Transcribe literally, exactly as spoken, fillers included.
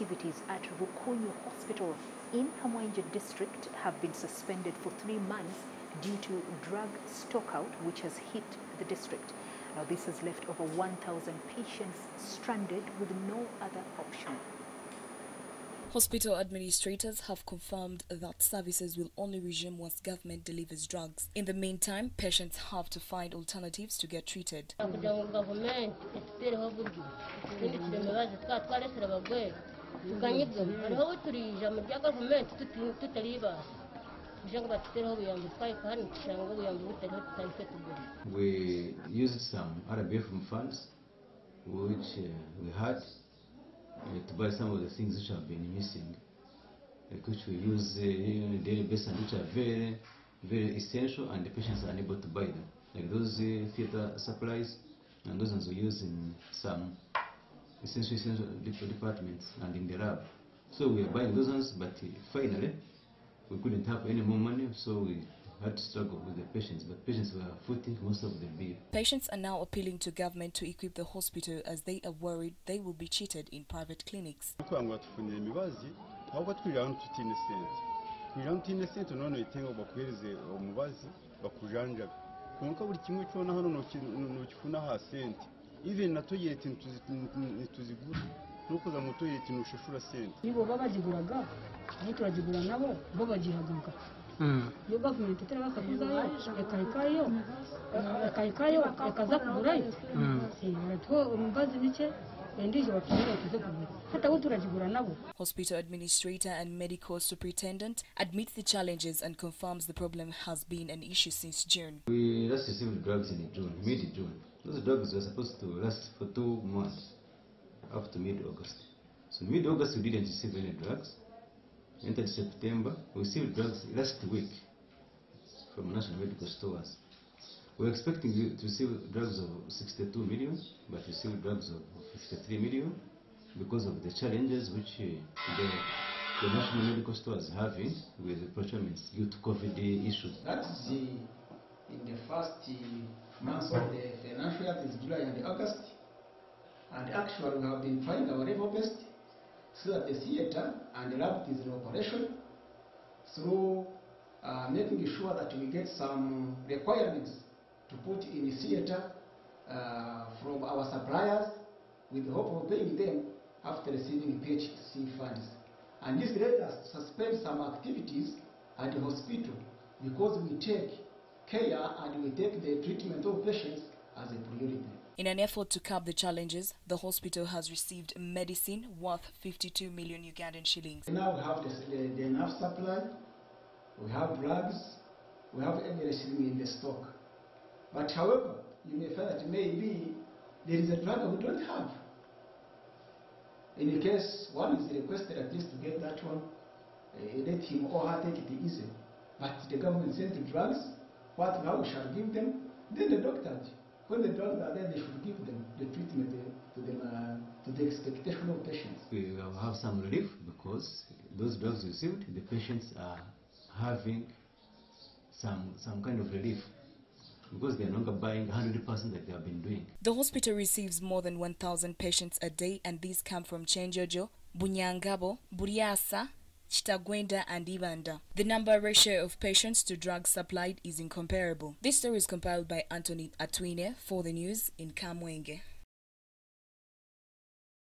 activities at Rukunyu Hospital in Kamwenje district have been suspended for three months due to drug stockout which has hit the district. Now this has left over one thousand patients stranded with no other option. Hospital administrators have confirmed that services will only resume once government delivers drugs. In the meantime, patients have to find alternatives to get treated. We used some R B F funds which uh, we had uh, to buy some of the things which have been missing, like which we use uh, on a daily basis and which are very, very essential, and the patients are unable to buy them, like those uh, theater supplies, and those ones we use in some essential, essential departments and in the lab. So we are buying those ones, but uh, finally we couldn't have any more money, so we had to struggle with the patients, but patients were footing most of the bill. Patients are now appealing to government to equip the hospital as they are worried they will be cheated in private clinics. Even na toilet ntuzigura nukuza mu toilet nushashura sente nibo babajiguraga aho turajigura nabo bo bagihagaruka yo government itera bakavuza ekaikayo ekaikayo ekaza kugurayo si baratwo umbazi nike endije batumira tuze kugura hata wo turajigura nabo. Hospital administrator and medical superintendent admits the challenges and confirms the problem has been an issue since June. We last received drugs in June, mid-June. Those drugs were supposed to last for two months, up to mid-August. So mid-August we didn't receive any drugs. Entered September, we received drugs last week from National Medical Stores. We were expecting to receive drugs of sixty-two million, but received drugs of fifty-three million because of the challenges which uh, the, the National Medical Stores are having with the procurements due to COVID issues. That's the, in the first uh, months of the financial year, is July and August, and actually we have been trying our level best so that the theatre and the lab is in operation through uh, making sure that we get some requirements to put in the theatre uh, from our suppliers with the hope of paying them after receiving P H C funds. And this led us to suspend some activities at the hospital because we take care and we take the treatment of patients as a priority. In an effort to curb the challenges, the hospital has received medicine worth fifty-two million Ugandan shillings. Now we have the, the, the enough supply, we have drugs, we have everything in the stock. But however, you may find that maybe there is a drug we don't have. In the case one is requested at least to get that one, uh, let him or her take it easy. But the government sent the drugs, what now we shall give them? Then the doctors, when the drugs are there, they should give them the treatment uh, to, them, uh, to the expectation of patients. We will have some relief because those drugs received, the patients are having some, some kind of relief, because they are no longer buying one hundred percent like they have been doing. The hospital receives more than one thousand patients a day, and these come from Chenjojo, Bunyangabo, Buriasa, Chitagwenda and Ibanda. The number ratio of patients to drugs supplied is incomparable. This story is compiled by Anthony Atwine for the news in Kamwenje.